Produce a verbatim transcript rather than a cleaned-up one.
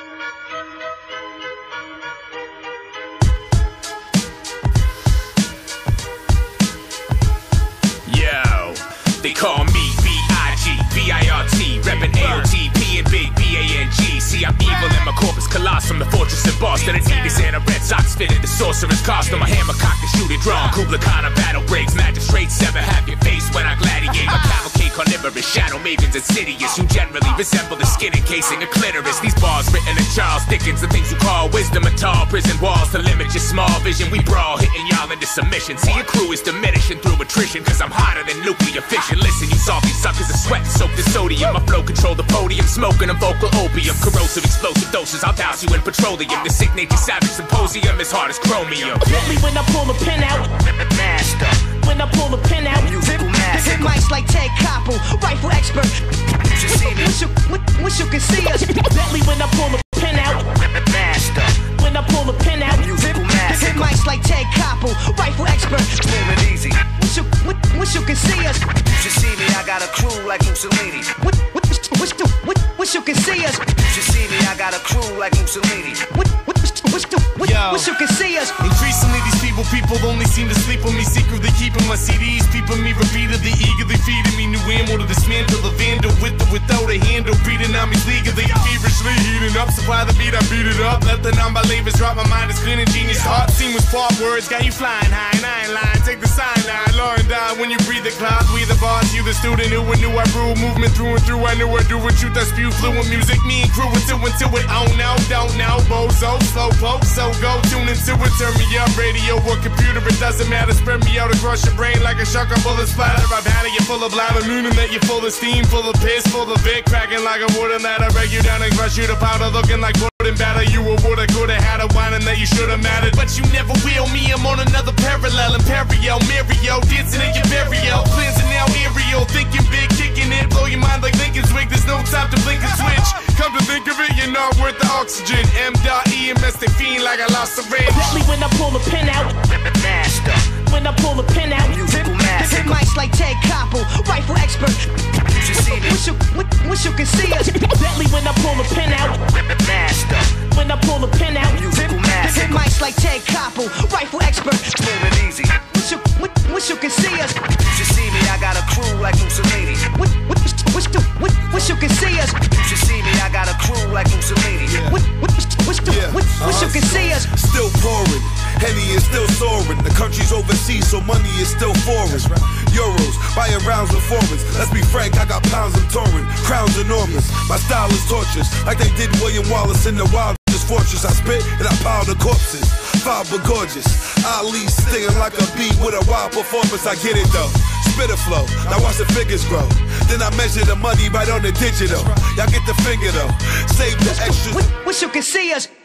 Yo, they call me B I G, B I R T, reppin' A O T P and Big B A N G. See, I'm evil in my corpus colossum, the fortress in Boston. Adidas and a Red Sox fitted the sorcerer's costume. My hammer cocked and shoot it drawn. Kubla Khan of battle breaks, magistrates sever half your face when I gladiate. My cavalcade carnivorous, shadow mavens insidious, who generally resemble the skin encasing a clitoris. These bars written in Charles Dickens, the things you call wisdom are tall prison walls to limit your small vision. We brawl, hitting y'all into submission. See, your crew is diminishing through attrition, cause I'm hotter than nuclear fission. Listen, you salty suckers are sweating soaked in sodium. My flow control the podium, smoking a vocal opium. Corrosive explosive doses, I'll douse you in petroleum. The sick nature savage symposium is hard as chromium. Deadly when I pull a pen out. Master. When I pull a pen out. Musical master. Hit mics like Ted Koppel, rifle expert. You should see me. Wish you, wish you could see us. Deadly when I pull a pen out. Master. When I pull a pen out. Musical master. Hit mics like Ted Koppel, rifle expert. Smooth and easy. Wish you, wish you could see us. You should see me. I got a crew like Mussolini. Wish, wish, wish, wish, wish you could see us. You should see me. I got a crew like Mussolini. Wish, wish, wish, wish, wish you could see us. Increasingly these people, people only seem to sleep on me, secretly keeping my C Ds, peeping me repeatedly, eagerly feeding me new ammo to dismantle the vandal with or without a handle, beating on me legally, feverishly heating up, supply the beat, I beat it up, let the non-believers drop, my mind is clean and genius, heart seamless part words, got you flying high, and I ain't lying, take the sign line, Lauren die when you breathe the clouds, we the boss, you the student who knew I rule, movement through and through, I knew I do with truth, I spew fluent music, me and crew until until it, oh no, don't know, bozo, slow poke, so go tune into it, turn me up, radio or computer, it doesn't matter, spread me out across your brain like a shotgun bullet splatter, I've had it, you're full of bladder, meaning that you're full of steam, full of piss, full of it, cracking like a wooden ladder, break you down and crush you to powder, looking like wooden batter, you a woulda, coulda, had a whining that you shoulda mattered, but you never will, me, I'm on another parallel, Imperio, Mario, dancing in your burial, plans are now aerial, thinking big, kicking it, blow your mind like Lincoln's wig, there's no time to blink and switch, come to think of it, you're not worth the oxygen, M dot E M S, they fiend like I lost a range. Deadly when I pull a pen out. Master. When I pull a pen out. Musical master. Hit mics like Ted Koppel, rifle expert. You should see me. Wish you, wish you could see us. Deadly when I pull a pen out. Master. When I pull a pen out. Musical master. Hit mics like Ted Koppel, rifle expert. Smooth and easy. Wish you, wish you could see us. You should see me. I got a crew like Mussolini. Wish, wish, wish, wish, wish you could see us. You should see me. I got a crew like Mussolini. Wish, wish, wish, Yeah. wish, wish you could see us. Still pouring, Henny is still soaring. The country's overseas, so money is still foreign. Euros, buying rounds with foreigns. Let's be frank, I got pounds I'm touring. Crowns enormous, my style is torturous. Like they did William Wallace in the wildest fortress. I spit and I pile the corpses. Foul but gorgeous. Ali stinging like a bee with a wild performance. I get it though. Spit a flow, now watch the figures grow. Then I measure the money right on the digital. Y'all get the finger though. Save the extras. Wish you could see us.